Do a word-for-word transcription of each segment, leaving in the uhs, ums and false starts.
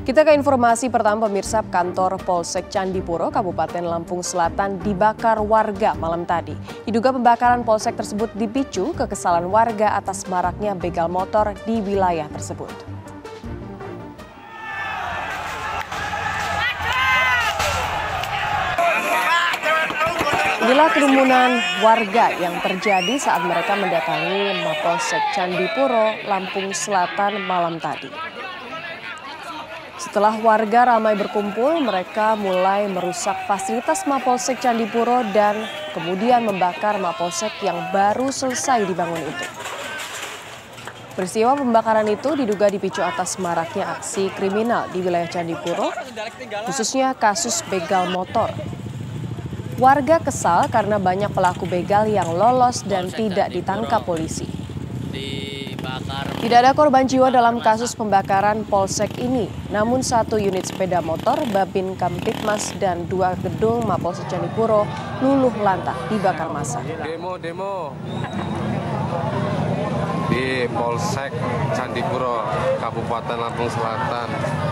Kita ke informasi pertama pemirsa. Kantor Polsek Candipuro, Kabupaten Lampung Selatan dibakar warga malam tadi. Diduga pembakaran polsek tersebut dipicu kekesalan warga atas maraknya begal motor di wilayah tersebut. Inilah kerumunan warga yang terjadi saat mereka mendatangi Mapolsek Candipuro, Lampung Selatan malam tadi. Setelah warga ramai berkumpul, mereka mulai merusak fasilitas Mapolsek Candipuro dan kemudian membakar Mapolsek yang baru selesai dibangun itu. Peristiwa pembakaran itu diduga dipicu atas maraknya aksi kriminal di wilayah Candipuro, khususnya kasus begal motor. Warga kesal karena banyak pelaku begal yang lolos dan tidak ditangkap polisi. Tidak ada korban jiwa dalam kasus pembakaran polsek ini, namun satu unit sepeda motor, Babin Kamtipmas, dan dua gedung Mapolsek Candipuro luluh lantak dibakar massa. Demo-demo di Polsek Candipuro, Kabupaten Lampung Selatan.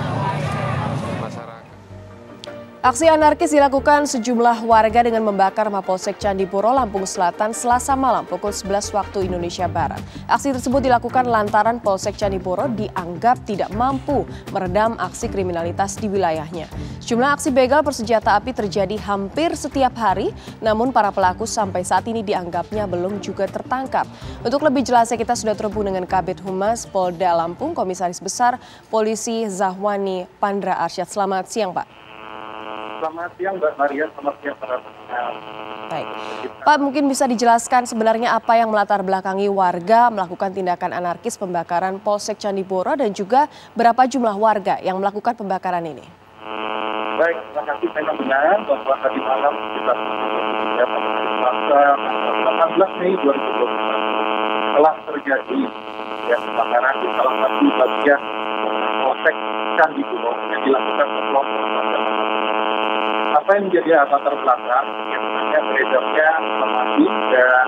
Aksi anarkis dilakukan sejumlah warga dengan membakar Mapolsek Candipuro, Lampung Selatan Selasa malam pukul sebelas waktu Indonesia Barat. Aksi tersebut dilakukan lantaran Polsek Candipuro dianggap tidak mampu meredam aksi kriminalitas di wilayahnya. Sejumlah aksi begal bersenjata api terjadi hampir setiap hari, namun para pelaku sampai saat ini dianggapnya belum juga tertangkap. Untuk lebih jelasnya kita sudah terhubung dengan Kabid Humas Polda Lampung, Komisaris Besar Polisi Zahwani Pandra Arsyad. Selamat siang, Pak. Selamat siang Mbak Maria, selamat siang para pendengar. Baik, Pak, mungkin bisa dijelaskan sebenarnya apa yang melatar belakangi warga melakukan tindakan anarkis pembakaran Polsek Candipuro dan juga berapa jumlah warga yang melakukan pembakaran ini? Baik, terima kasih. Saya benar bahwa tadi malam kita pada hari Selasa delapan belas Mei dua ribu dua puluh satu telah terjadi ya, pembakaran di salah satu bagian Polsek Candipuro yang dilakukan kelompok warga. Apa yang menjadi avatar belakang yang sebenarnya beredarnya informasi dan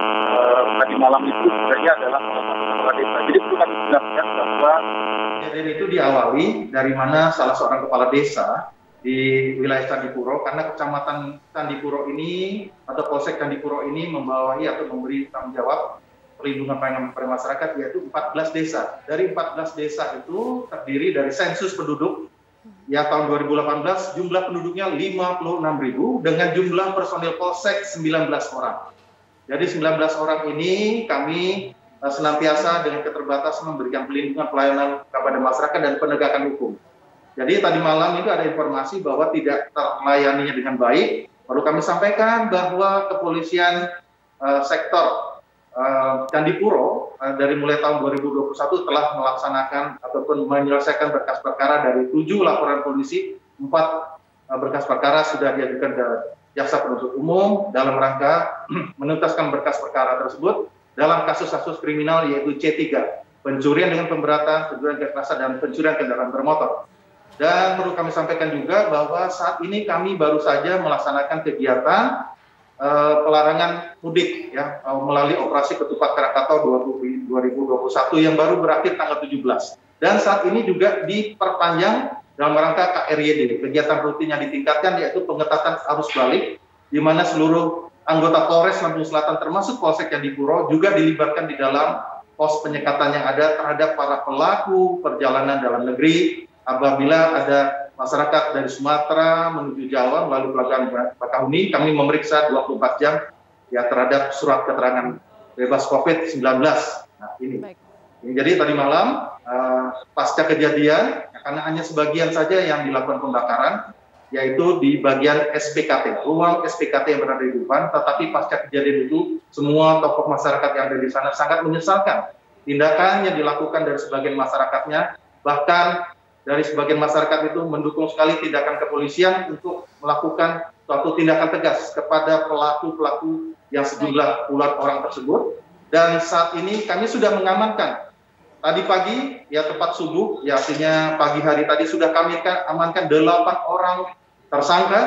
uh, tadi malam itu sebenarnya adalah salah satu kepala desa. Jadi perlu kami jelaskan bahwa kejadian itu diawali dari mana salah seorang kepala desa di wilayah Candipuro, karena kecamatan Candipuro ini atau Polsek Candipuro ini membawahi atau memberi tanggung jawab perlindungan pelayanan kepada masyarakat, yaitu empat belas desa. Dari empat belas desa itu terdiri dari sensus penduduk. Ya, tahun dua ribu delapan belas jumlah penduduknya lima puluh enam ribu dengan jumlah personil Polsek sembilan belas orang. Jadi sembilan belas orang ini kami uh, senantiasa dengan keterbatasan memberikan perlindungan pelayanan kepada masyarakat dan penegakan hukum. Jadi tadi malam itu ada informasi bahwa tidak terlayaninya dengan baik. Perlu kami sampaikan bahwa kepolisian uh, sektor Uh, Candipuro uh, dari mulai tahun dua ribu dua puluh satu telah melaksanakan ataupun menyelesaikan berkas perkara dari tujuh laporan polisi, empat uh, berkas perkara sudah diajukan ke jaksa penuntut umum dalam rangka menuntaskan berkas perkara tersebut dalam kasus-kasus kriminal yaitu C tiga, pencurian dengan pemberatan, pencurian kekerasan, dan pencurian kendaraan bermotor. Dan perlu kami sampaikan juga bahwa saat ini kami baru saja melaksanakan kegiatan Uh, pelarangan mudik ya uh, melalui operasi Ketupat Krakatau dua ribu dua puluh satu yang baru berakhir tanggal tujuh belas, dan saat ini juga diperpanjang dalam rangka K R Y D, kegiatan rutin yang ditingkatkan yaitu pengetatan arus balik, di mana seluruh anggota Polres Lampung Selatan termasuk Polsek Candipuro juga dilibatkan di dalam pos penyekatan yang ada terhadap para pelaku perjalanan dalam negeri apabila ada masyarakat dari Sumatera menuju Jawa melalui pelabuhan Bakahuni. Kami memeriksa dua puluh empat jam ya terhadap surat keterangan bebas COVID sembilan belas. Nah, ini. ini. Jadi tadi malam uh, pasca kejadian, ya, karena hanya sebagian saja yang dilakukan pembakaran, yaitu di bagian S P K T, ruang S P K T yang berada di depan, tetapi pasca kejadian itu semua tokoh masyarakat yang ada di sana sangat menyesalkan tindakan yang dilakukan dari sebagian masyarakatnya, bahkan dari sebagian masyarakat itu mendukung sekali tindakan kepolisian untuk melakukan suatu tindakan tegas kepada pelaku-pelaku yang sejumlah puluhan orang tersebut. Dan saat ini kami sudah mengamankan. Tadi pagi, ya tepat subuh, ya artinya pagi hari tadi sudah kami amankan delapan orang tersangka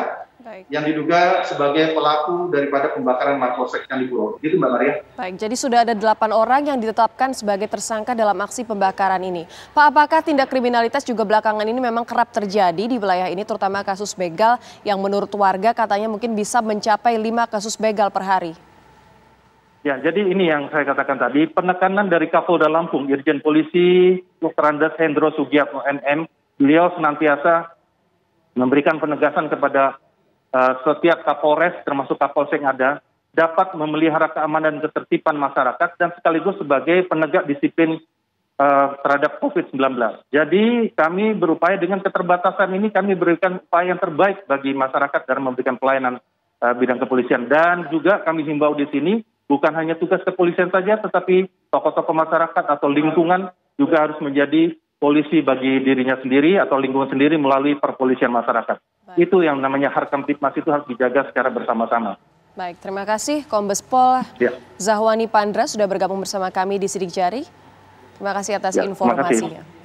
Baik. yang diduga sebagai pelaku daripada pembakaran Mapolsek Candipuro. Gitu Mbak Maria. Baik, jadi sudah ada delapan orang yang ditetapkan sebagai tersangka dalam aksi pembakaran ini. Pak, apakah tindak kriminalitas juga belakangan ini memang kerap terjadi di wilayah ini, terutama kasus begal yang menurut warga katanya mungkin bisa mencapai lima kasus begal per hari? Ya, jadi ini yang saya katakan tadi, penekanan dari Kapolda Lampung, Irjen Polisi Doktor Andes Hendro Sugiatno M M, beliau senantiasa memberikan penegasan kepada uh, setiap Kapolres, termasuk Kapolsek yang ada, dapat memelihara keamanan dan ketertiban masyarakat dan sekaligus sebagai penegak disiplin uh, terhadap COVID sembilan belas. Jadi kami berupaya dengan keterbatasan ini, kami berikan upaya yang terbaik bagi masyarakat dalam memberikan pelayanan uh, bidang kepolisian. Dan juga kami himbau di sini, bukan hanya tugas kepolisian saja, tetapi tokoh-tokoh masyarakat atau lingkungan juga harus menjadi polisi bagi dirinya sendiri atau lingkungan sendiri melalui perpolisian masyarakat. Baik. Itu yang namanya Harkamtipmas itu harus dijaga secara bersama-sama. Baik, terima kasih Kombes Pol ya. Zahwani Pandra sudah bergabung bersama kami di Sidik Jari. Terima kasih atas ya, informasinya.